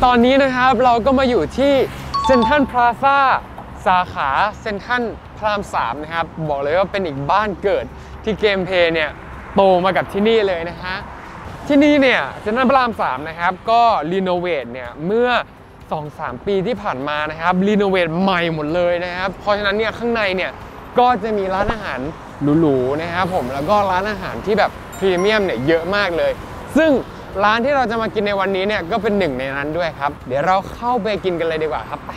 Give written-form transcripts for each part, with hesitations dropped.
ตอนนี้นะครับเราก็มาอยู่ที่เซ็นทรัลพลาซ่าสาขาเซ็นทรัลพระราม3นะครับบอกเลยว่าเป็นอีกบ้านเกิดที่เกมเพลย์เนี่ยโตมากับที่นี่เลยนะฮะที่นี่เนี่ยเซ็นทรัลพระราม3นะครับก็รีโนเวทเนี่ยเมื่อ 2-3 ปีที่ผ่านมานะครับรีโนเวทใหม่หมดเลยนะครับเพราะฉะนั้นเนี่ยข้างในเนี่ยก็จะมีร้านอาหารหรูๆนะครับผมแล้วก็ร้านอาหารที่แบบพรีเมียมเนี่ยเยอะมากเลยซึ่งร้านที่เราจะมากินในวันนี้เนี่ยก็เป็นหนึ่งในนั้นด้วยครับเดี๋ยวเราเข้าไปกินกันเลยดีกว่าครับไป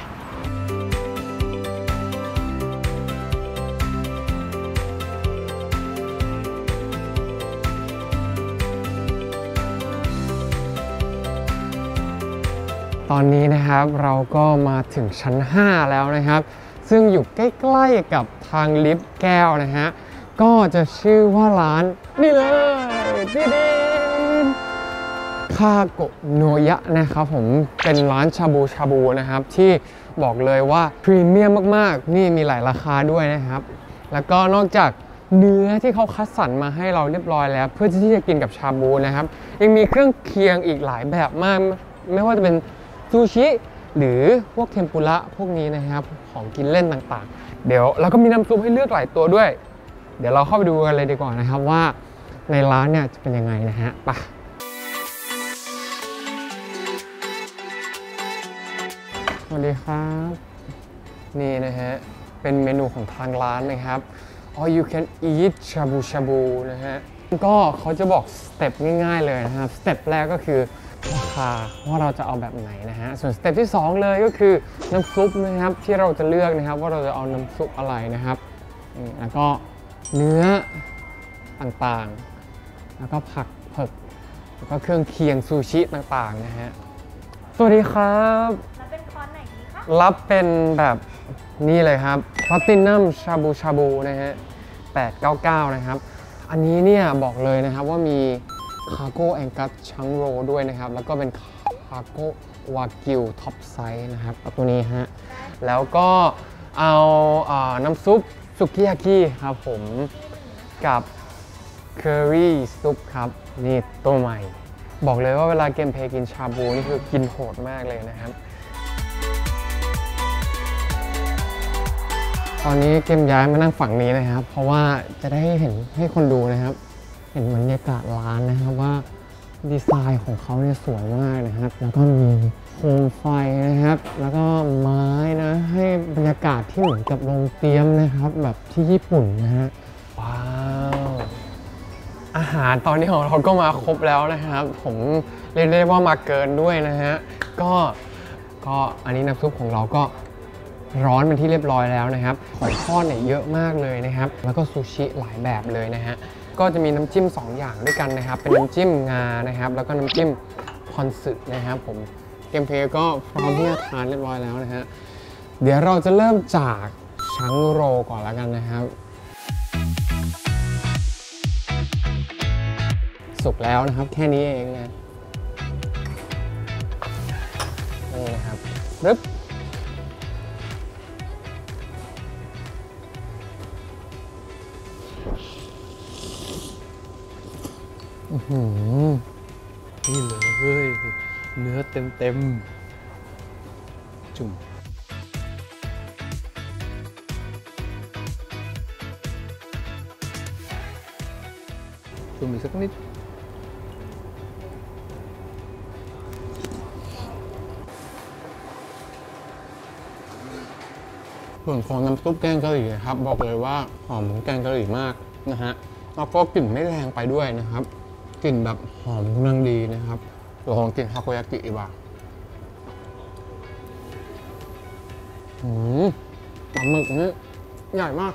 ตอนนี้นะครับเราก็มาถึงชั้น5แล้วนะครับซึ่งอยู่ใกล้ๆกับทางลิฟต์แก้วนะฮะก็จะชื่อว่าร้านนี่เลยที่ดินคาโกโนยะนะครับผมเป็นร้านชาบูนะครับที่บอกเลยว่าพรีเมียมมากๆนี่มีหลายราคาด้วยนะครับแล้วก็นอกจากเนื้อที่เขาคัดสรรมาให้เราเรียบร้อยแล้วเพื่อที่จะกินกับชาบูนะครับยังมีเครื่องเคียงอีกหลายแบบมากไม่ว่าจะเป็นซูชิหรือพวกเทมปุระพวกนี้นะครับของกินเล่นต่างๆเดี๋ยวเราก็มีน้ำซุปให้เลือกหลายตัวด้วยเดี๋ยวเราเข้าไปดูกันเลยดีกว่านะครับว่าในร้านเนี่ยจะเป็นยังไงนะฮะไปสวัสดีครับนี่นะฮะเป็นเมนูของทางร้านนะครับ All you can eat ชาบูนะฮะก็เขาจะบอกสเต็ปง่ายๆเลยนะครับสเต็ปแรกก็คือราคาว่าเราจะเอาแบบไหนนะฮะส่วนสเต็ปที่2เลยก็คือน้ำซุปนะครับที่เราจะเลือกนะครับว่าเราจะเอาน้ำซุปอะไรนะครับแล้วก็เนื้อต่างๆแล้วก็ผักเผือกแล้วก็เครื่องเคียงซูชิต่างๆนะฮะสวัสดีครับรับเป็นคอร์สไหนดีคะรับเป็นแบบนี่เลยครับพลาตินัมชาบูนะฮะ899นะครับอันนี้เนี่ยบอกเลยนะครับว่ามีคาโก้แองกัสชังโรด้วยนะครับแล้วก็เป็นคาโก้วากิวท็อปไซส์นะครับตัวนี้ฮะแล้วก็เอาน้ำซุปสุกิยากิครับผมกับเคอรี่ซุปครับนี่ตัวใหม่บอกเลยว่าเวลาเกมเพลย์กินชาบูนี่คือกินโหดมากเลยนะครับตอนนี้เกมย้ายมานั่งฝั่งนี้นะครับเพราะว่าจะได้เห็นให้คนดูนะครับเห็นบรรยากาศร้านนะครับว่าดีไซน์ของเขาเนี่ยสวยมากนะครับแล้วก็มีโคมไฟนะครับแล้วก็ไม้นะให้บรรยากาศที่เหมือนกับโรงเตรียมนะครับแบบที่ญี่ปุ่นนะฮะว้าวอาหารตอนนี้ของเราก็มาครบแล้วนะครับผมเรียกได้ว่ามาเกินด้วยนะฮะก็อันนี้น้ำซุปของเราก็ร้อนเป็นที่เรียบร้อยแล้วนะครับของทอดเนี่ยเยอะมากเลยนะครับแล้วก็ซูชิหลายแบบเลยนะฮะก็จะมีน้ำจิ้ม2อย่างด้วยกันนะครับเป็นน้ำจิ้มงานะครับแล้วก็น้ำจิ้มคอนสึนะครับผมเกมเพลย์ก็พร้อมที่จะทานเรียบร้อยแล้วนะฮะเดี๋ยวเราจะเริ่มจากชังโรก่อนแล้วกันนะครับสุกแล้วนะครับแค่นี้เองนะนี่นะครับปึ๊บนี่เลยเนื้อเต็มจุ่มอีกสักนิดส่วนของน้ำซุปแกงกะหรี่ครับบอกเลยว่าหอมแกงกะหรี่มากนะฮะแล้วก็กลิ่นไม่แรงไปด้วยนะครับกลิ่นแบบหอมกำลังดีนะครับเดี๋ยวลองกินทาโกยากิดีกว่าปลาหมึกนี่ใหญ่มาก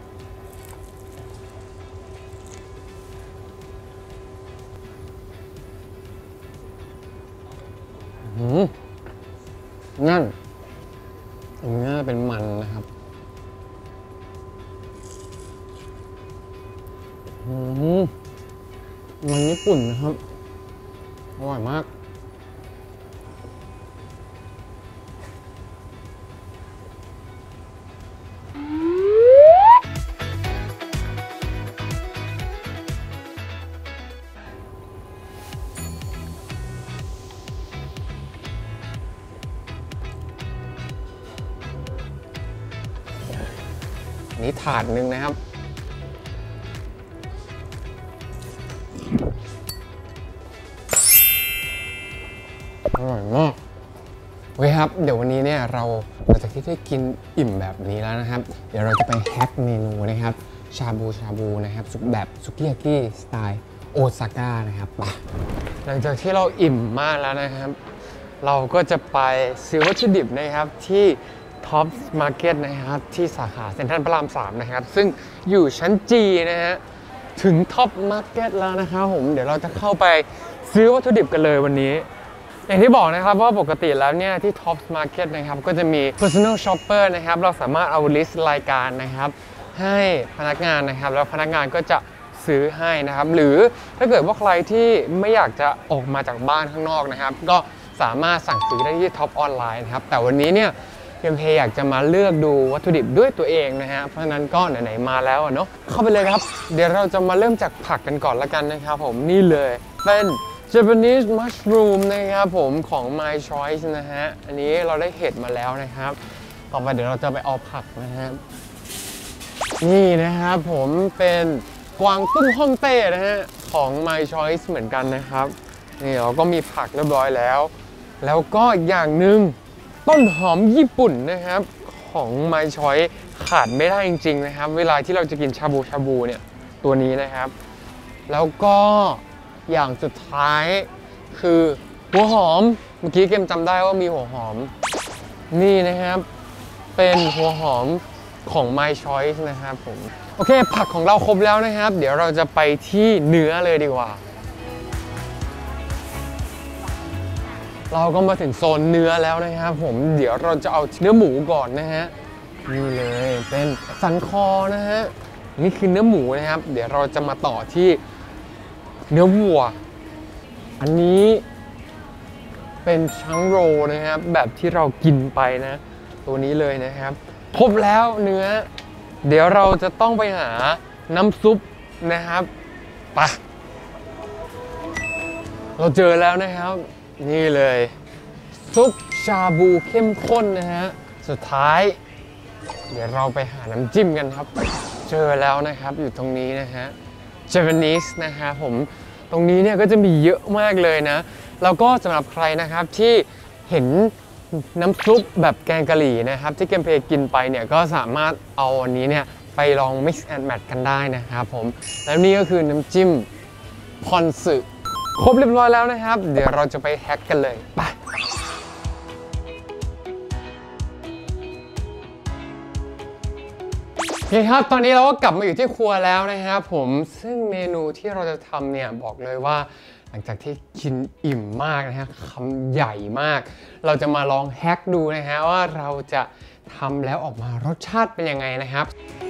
นั่นอันนี้เป็นมันนะครับมันญี่ปุ่นนะครับอร่อยมากนี้ถาดหนึ่งนะครับอร่อยมากโอเคครับเดี๋ยววันนี้เนี่ยเราจากที่ได้กินอิ่มแบบนี้แล้วนะครับเดี๋ยวเราจะไปแฮกเมนูนะครับชาบูนะครับแบบสุกิยากิสไตล์โอซาก้านะครับหลังจากที่เราอิ่มมากแล้วนะครับเราก็จะไปซื้อวัตถุดิบนะครับที่ท็อปส์มาร์เก็ตนะครับที่สาขาเซ็นทรัลพระราม3นะครับซึ่งอยู่ชั้น G นะฮะถึงท็อปมาร์เก็ตแล้วนะครับผมเดี๋ยวเราจะเข้าไปซื้อวัตถุดิบกันเลยวันนี้อย่างที่บอกนะครับว่าปกติแล้วเนี่ยที่ Top Market นะครับก็จะมี Personal Shopper นะครับเราสามารถเอาลิสต์รายการนะครับให้พนักงานนะครับแล้วพนักงานก็จะซื้อให้นะครับหรือถ้าเกิดว่าใครที่ไม่อยากจะออกมาจากบ้านข้างนอกนะครับก็สามารถสั่งซื้อได้ที่ Top ออนไลน์นะครับแต่วันนี้เนี่ยเกมเพย์อยากจะมาเลือกดูวัตถุดิบด้วยตัวเองนะฮะเพราะฉะนั้นก็ไหนๆมาแล้วเนาะเข้าไปเลยครับเดี๋ยวเราจะมาเริ่มจากผักกันก่อนละกันนะครับผมนี่เลยเป็น Japanese Mushroom นะครับผมของ My Choice นะฮะอันนี้เราได้เห็ดมาแล้วนะครับต่อไปเดี๋ยวเราจะไปเอาผักนะฮะนี่นะครับผมเป็นกวางตุ้งฮ่องเต้นะฮะของ My Choice เหมือนกันนะครับนี่เราก็มีผักเรียบร้อยแล้วก็อย่างหนึ่งต้นหอมญี่ปุ่นนะครับของ My Choice ขาดไม่ได้จริงๆนะครับเวลาที่เราจะกินชาบูเนี่ยตัวนี้นะครับแล้วก็อย่างสุดท้ายคือหัวหอมเมื่อกี้เกมจำได้ว่ามีหัวหอมนี่นะครับเป็นหัวหอมของ My Choice นะครับผมโอเคผักของเราครบแล้วนะครับเดี๋ยวเราจะไปที่เนื้อเลยดีกว่าเราก็มาถึงโซนเนื้อแล้วนะครับผมเดี๋ยวเราจะเอาเนื้อหมูก่อนนะฮะนี่เลยเป็นสันคอนะฮะนี่คือเนื้อหมูนะครับเดี๋ยวเราจะมาต่อที่เนื้อวัวอันนี้เป็นชังโรนะครับแบบที่เรากินไปนะตัวนี้เลยนะครับครบแล้วเนื้อเดี๋ยวเราจะต้องไปหาน้ำซุปนะครับไปเราเจอแล้วนะครับนี่เลยซุปชาบูเข้มข้นนะฮะสุดท้ายเดี๋ยวเราไปหาน้ำจิ้มกันครับเจอแล้วนะครับอยู่ตรงนี้นะฮะ Japanese นะครับผมตรงนี้เนี่ยก็จะมีเยอะมากเลยนะแล้วก็สำหรับใครนะครับที่เห็นน้ำซุปแบบแกงกะหรี่นะครับที่เกมเพย์กินไปเนี่ยก็สามารถเอาอันนี้เนี่ยไปลอง mix and match กันได้นะครับผมแล้วนี่ก็คือน้ำจิ้มพอนสึครบเรียบร้อยแล้วนะครับเดี๋ยวเราจะไปแฮกกันเลยไปโอเคครับตอนนี้เราก็กลับมาอยู่ที่ครัวแล้วนะครับผมซึ่งเมนูที่เราจะทำเนี่ยบอกเลยว่าหลังจากที่กินอิ่มมากนะฮะคำใหญ่มากเราจะมาลองแฮกดูนะฮะว่าเราจะทำแล้วออกมารสชาติเป็นยังไงนะครับ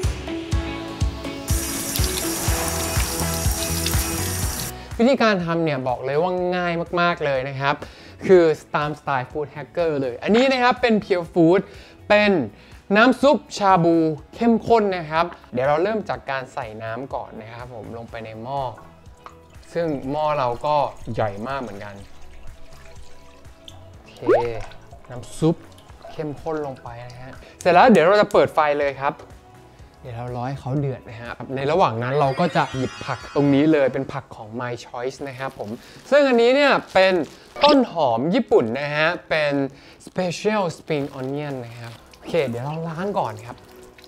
วิธีการทำเนี่ยบอกเลยว่าง่ายมากๆเลยนะครับคือตามสไตล์ฟู้ดแฮกเกอร์เลยอันนี้นะครับเป็นเพียวฟู้ดเป็นน้ำซุปชาบูเข้มข้นนะครับเดี๋ยวเราเริ่มจากการใส่น้ำก่อนนะครับผมลงไปในหม้อซึ่งหม้อเราก็ใหญ่มากเหมือนกันโอเคน้ำซุปเข้มข้นลงไปนะฮะเสร็จแล้วเดี๋ยวเราจะเปิดไฟเลยครับเดี๋ยวเรารอให้เขาเดือดนะฮะในระหว่างนั้นเราก็จะหยิบผักตรงนี้เลยเป็นผักของ My Choice นะครับผมซึ่งอันนี้เนี่ยเป็นต้นหอมญี่ปุ่นนะฮะเป็น Special Spring Onion นะครับโอเคเดี๋ยวเราล้างก่อนครับ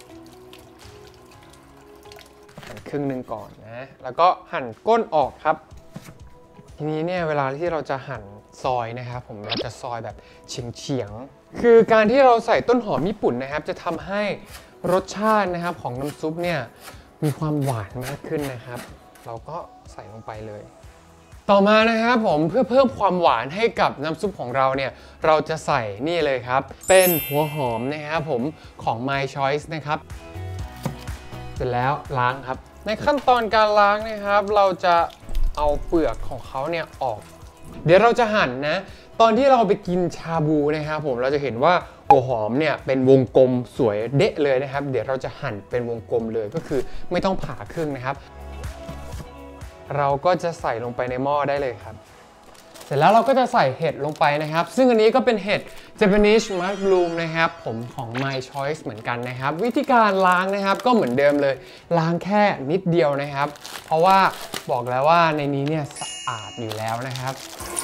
หั่นครึ่งหนึ่งก่อนนะแล้วก็หั่นก้นออกครับทีนี้เนี่ยเวลาที่เราจะหั่นซอยนะครับผมเราจะซอยแบบเฉียงๆคือการที่เราใส่ต้นหอมญี่ปุ่นนะครับจะทำให้รสชาตินะครับของน้ำซุปเนี่ยมีความหวานมากขึ้นนะครับเราก็ใส่ลงไปเลยต่อมานะครับผมเพื่อเพิ่มความหวานให้กับน้ำซุปของเราเนี่ยเราจะใส่นี่เลยครับเป็นหัวหอมนะครับผมของ My Choice นะครับเสร็จแล้วล้างครับในขั้นตอนการล้างนะครับเราจะเอาเปลือกของเขาเนี่ยออกเดี๋ยวเราจะหั่นนะตอนที่เราไปกินชาบูนะครับผมเราจะเห็นว่าหัวหอมเนี่ยเป็นวงกลมสวยเด๊ะเลยนะครับเดี๋ยวเราจะหั่นเป็นวงกลมเลยก็คือไม่ต้องผ่าครึ่งนะครับเราก็จะใส่ลงไปในหม้อได้เลยครับเสร็จแล้วเราก็จะใส่เห็ดลงไปนะครับซึ่งอันนี้ก็เป็นเห็ด Japanese mushroom นะครับผมของ My Choice เหมือนกันนะครับวิธีการล้างนะครับก็เหมือนเดิมเลยล้างแค่นิดเดียวนะครับเพราะว่าบอกแล้วว่าในนี้เนี่ยสะอาดอยู่แล้วนะครับ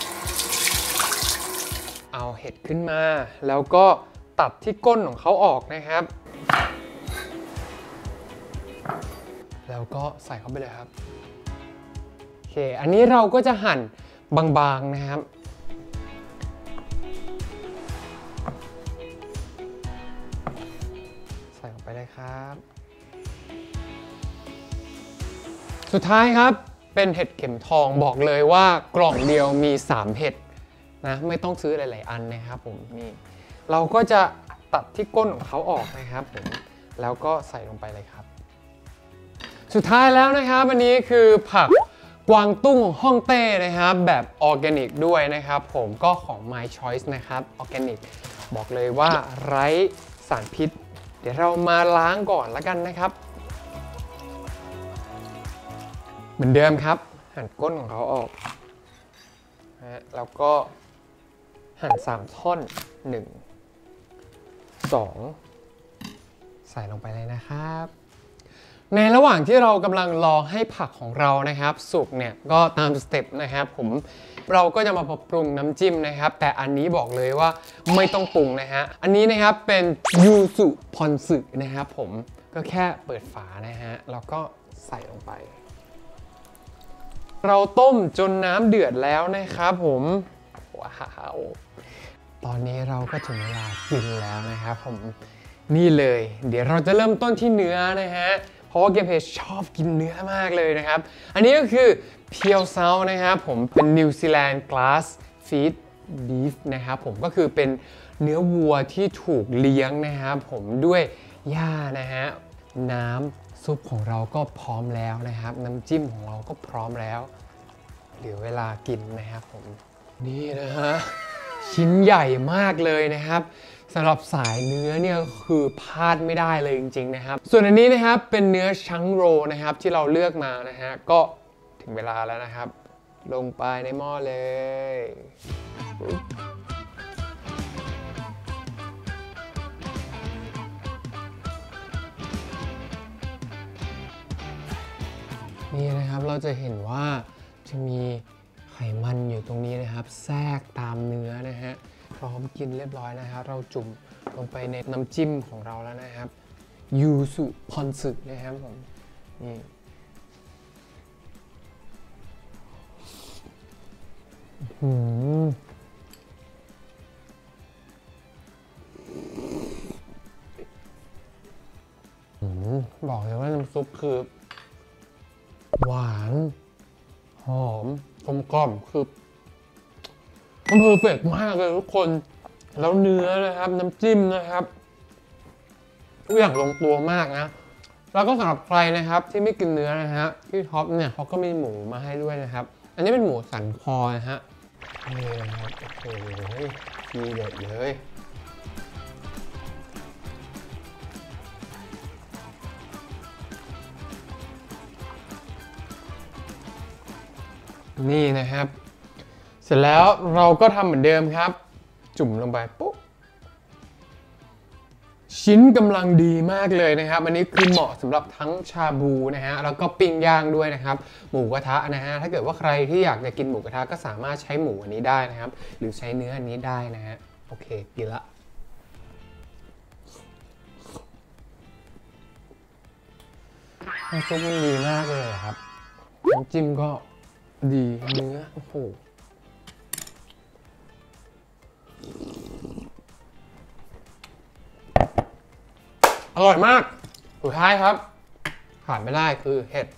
เอาเห็ดขึ้นมาแล้วก็ตัดที่ก้นของเขาออกนะครับแล้วก็ใส่เข้าไปเลยครับโอเคอันนี้เราก็จะหั่นบางๆนะครับใส่เข้าไปเลยครับสุดท้ายครับเป็นเห็ดเข็มทองบอกเลยว่ากล่องเดียวมี3เห็ดนะไม่ต้องซื้อหลายๆอันนะครับผมนี่เราก็จะตัดที่ก้นของเขาออกนะครับผมแล้วก็ใส่ลงไปเลยครับสุดท้ายแล้วนะครับอันนี้คือผักกวางตุ้งฮ่องเต้นะครับแบบออร์แกนิกด้วยนะครับผมก็ของ My Choice นะครับออร์แกนิกบอกเลยว่าไร้สารพิษเดี๋ยวเรามาล้างก่อนแล้วกันนะครับเหมือนเดิมครับหั่นก้นของเขาออกนะแล้วก็หั่น3ท่อน1 2ใส่ลงไปเลยนะครับในระหว่างที่เรากำลังรอให้ผักของเรานะครับสุกเนี่ยก็ตามสเต็ปนะครับเราก็จะมาปรุงน้ำจิ้มนะครับแต่อันนี้บอกเลยว่าไม่ต้องปรุงนะฮะอันนี้นะครับเป็นยูสุพอนสึนะครับผมก็แค่เปิดฝานะฮะแล้วก็ใส่ลงไปเราต้มจนน้ำเดือดแล้วนะครับผมว้าวตอนนี้เราก็ถึงเวลากินแล้วนะครับผมนี่เลยเดี๋ยวเราจะเริ่มต้นที่เนื้อนะฮะเพราะว่าเกมเพลย์ชอบกินเนื้อมากเลยนะครับอันนี้ก็คือเพียวเซานะครับผมเป็นนิวซีแลนด์กลาสฟีดบีฟนะครับผมก็คือเป็นเนื้อวัวที่ถูกเลี้ยงนะครับผมด้วยหญ้านะฮะน้ำซุปของเราก็พร้อมแล้วนะครับน้ำจิ้มของเราก็พร้อมแล้วเหลือเวลากินนะครับผมนี่นะฮะชิ้นใหญ่มากเลยนะครับสำหรับสายเนื้อเนี่ยคือพลาดไม่ได้เลยจริงๆนะครับส่วนอันนี้นะครับเป็นเนื้อชังโรนะครับที่เราเลือกมานะฮะก็ถึงเวลาแล้วนะครับลงไปในหม้อเลยนี่นะครับเราจะเห็นว่าจะมีไขมันอยู่ตรงนี้นะครับแทรกตามเนื้อนะฮะพร้อมกินเรียบร้อยนะครับเราจุ่มลงไปในน้ำจิ้มของเราแล้วนะครับยูสุพอนสึนะครับผมนี่บอกเลยว่าน้ำซุปคือหวานหอมกลมกล่อมคือมันเพอร์เฟกต์มากเลยทุกคนแล้วเนื้อนะครับน้ำจิ้มนะครับทุกอย่างลงตัวมากนะแล้วก็สำหรับใครนะครับที่ไม่กินเนื้อนะฮะที่ท็อปเนี่ยเขาก็มีหมูมาให้ด้วยนะครับอันนี้เป็นหมูสันคอนะฮะนี่นะครับโอ้โหทีเด็ดเลยนี่นะครับเสร็จแล้วเราก็ทำเหมือนเดิมครับจุ่มลงไปปุ๊บชิ้นกำลังดีมากเลยนะครับอันนี้คือเหมาะสำหรับทั้งชาบูนะฮะแล้วก็ปิ้งย่างด้วยนะครับหมูกระทะนะฮะถ้าเกิดว่าใครที่อยากจะกินหมูกระทะก็สามารถใช้หมูอันนี้ได้นะครับหรือใช้เนื้ออันนี้ได้นะฮะโอเคกินละน้ำซุปมันดีมากเลยครับน้ำจิ้มก็ดีเนื้อโอ้โหอร่อยมากสุดท้ายครับขาดไม่ได้คือเห็ด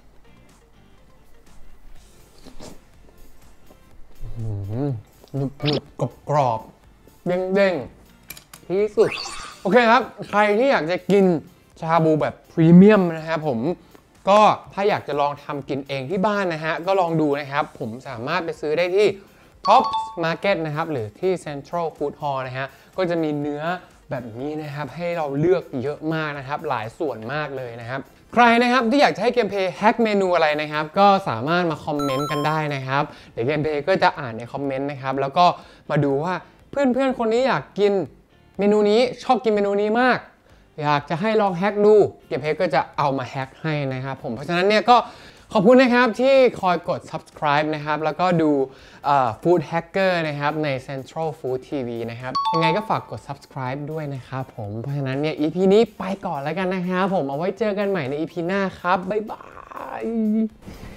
หนึบๆกรอบๆเด้งๆที่สุดโอเคครับใครที่อยากจะกินชาบูแบบพรีเมียมนะครับผมก็ถ้าอยากจะลองทำกินเองที่บ้านนะฮะก็ลองดูนะครับผมสามารถไปซื้อได้ที่ Tops Market นะครับหรือที่ Central Food Hall นะฮะก็จะมีเนื้อแบบนี้นะครับให้เราเลือกเยอะมากนะครับหลายส่วนมากเลยนะครับใครนะครับที่อยากจะให้เกมเพลย์แฮกเมนูอะไรนะครับก็สามารถมาคอมเมนต์กันได้นะครับเดี๋ยวเกมเพลย์ก็จะอ่านในคอมเมนต์นะครับแล้วก็มาดูว่าเพื่อนๆคนนี้อยากกินเมนูนี้ชอบกินเมนูนี้มากอยากจะให้ลองแฮกดูเกมเพลย์ก็จะเอามาแฮกให้นะครับผมเพราะฉะนั้นเนี่ยก็ขอบคุณนะครับที่คอยกด subscribe นะครับแล้วก็ดูFood Hacker นะครับใน Central Food TV นะครับยังไงก็ฝากกด subscribe ด้วยนะครับผมเพราะฉะนั้นเนี่ย EP นี้ไปก่อนแล้วกันนะครับผมเอาไว้เจอกันใหม่ใน EP หน้าครับบ๊ายบาย